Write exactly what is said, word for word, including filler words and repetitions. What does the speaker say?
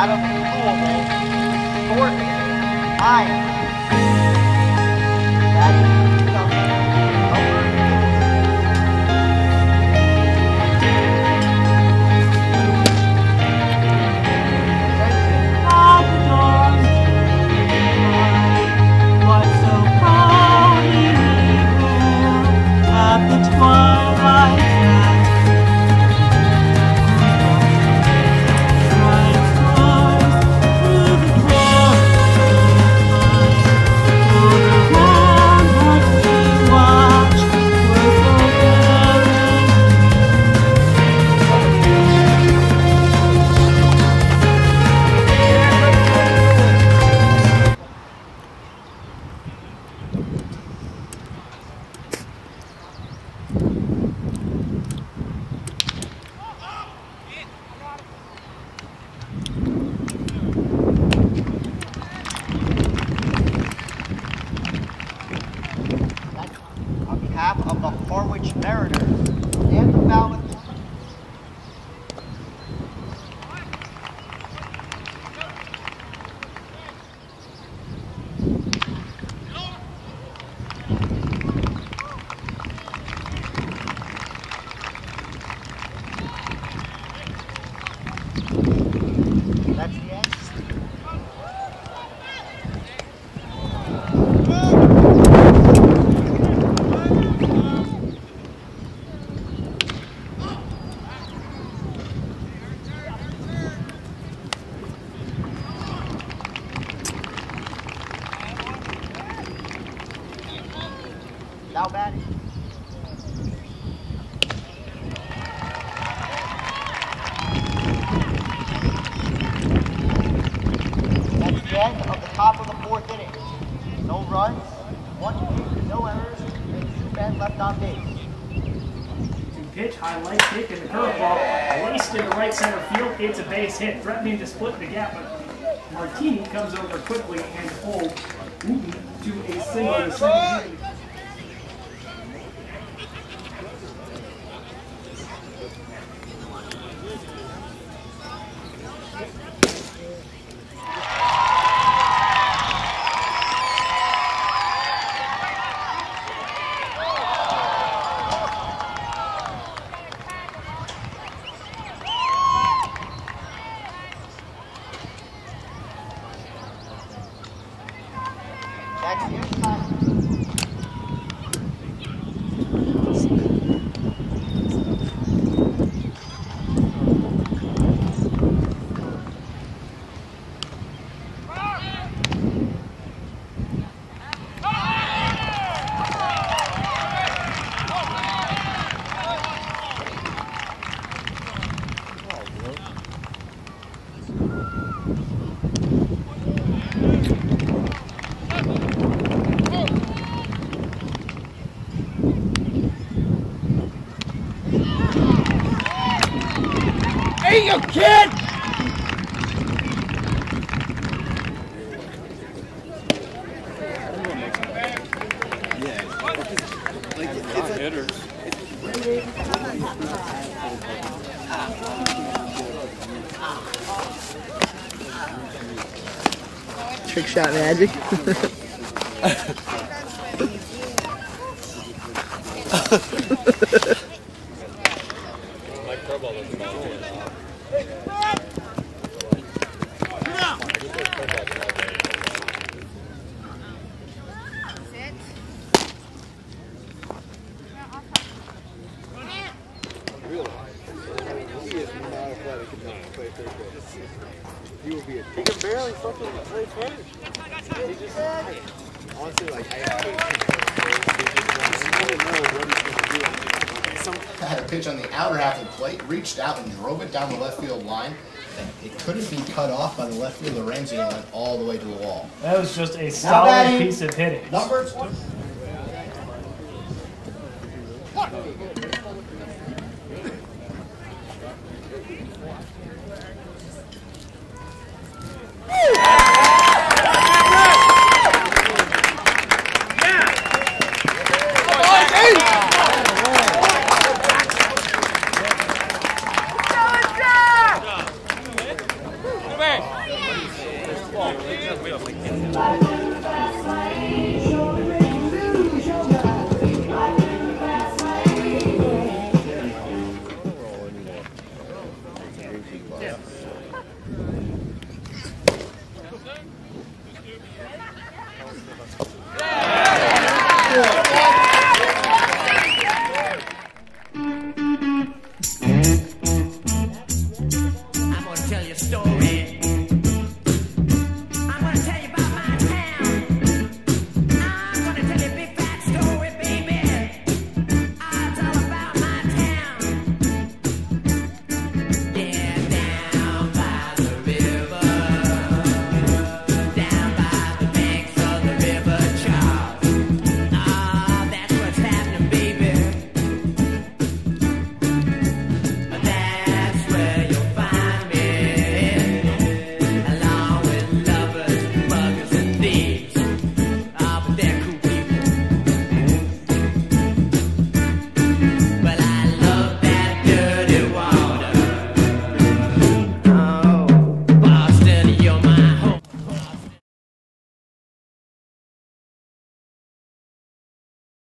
out of Louisville, Thornton Hines. Batting number eight. On behalf of the Harwich Mariners and the Falmouth. That's the end. Now batting. That's the end of the top of the fourth inning. No runs, one hit, no errors, and two men left on base. To pitch, high leg kick, and the curveball laced into right center field. It's a base hit, threatening to split the gap, but Martini comes over quickly and holds Wooten to a single to second inning. That's the inside. Hey, you kid! Trick shot magic. He will be a he can barely fucking play first. He just honestly like I had a pitch on the outer half of the plate, reached out and drove it down the left field line, and it couldn't be cut off by the left fielder Ramsey and went all the way to the wall. That was just a solid piece of hitting. Numbers.